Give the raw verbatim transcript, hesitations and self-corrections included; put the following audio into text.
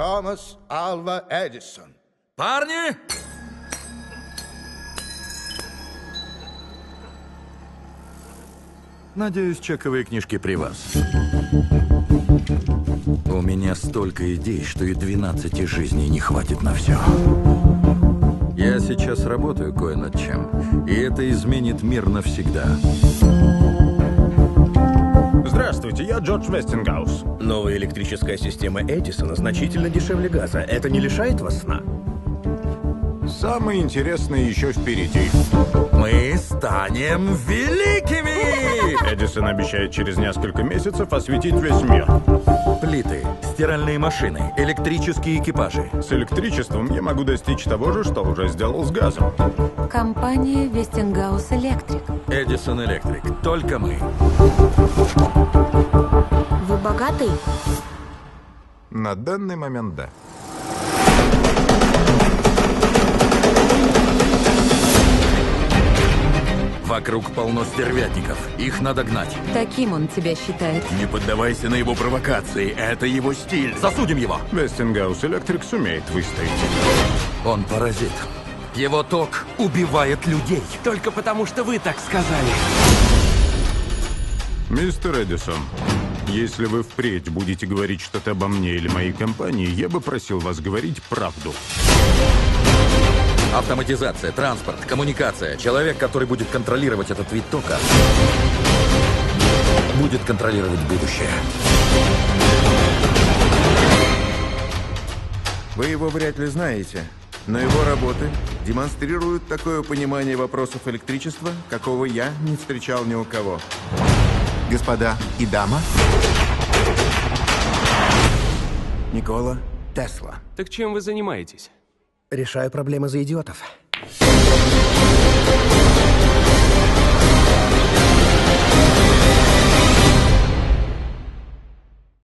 Томас Альва Эдисон. Парни! Надеюсь, чековые книжки при вас. У меня столько идей, что и двенадцати жизней не хватит на все. Я сейчас работаю кое над чем, и это изменит мир навсегда. Здравствуйте, я Джордж Вестингаус. Новая электрическая система Эдисона значительно дешевле газа. Это не лишает вас сна? Самое интересное еще впереди. Мы станем великими! Эдисон обещает через несколько месяцев осветить весь мир. Плиты, стиральные машины, электрические экипажи. С электричеством я могу достичь того же, что уже сделал с газом. Компания Westinghouse Electric. Эдисон Электрик. Только мы. Вы богатый? На данный момент, да. Вокруг полно стервятников. Их надо гнать. Таким он тебя считает. Не поддавайся на его провокации. Это его стиль. Засудим его. Вестингаус Электрик сумеет выстоять. Он паразит. Его ток убивает людей. Только потому, что вы так сказали. Мистер Эдисон, если вы впредь будете говорить что-то обо мне или моей компании, я бы просил вас говорить правду. Автоматизация, транспорт, коммуникация. Человек, который будет контролировать этот вид тока, будет контролировать будущее. Вы его вряд ли знаете, но его работы демонстрируют такое понимание вопросов электричества, какого я не встречал ни у кого. Господа и дама. Никола Тесла. Так чем вы занимаетесь? Решаю проблемы за идиотов.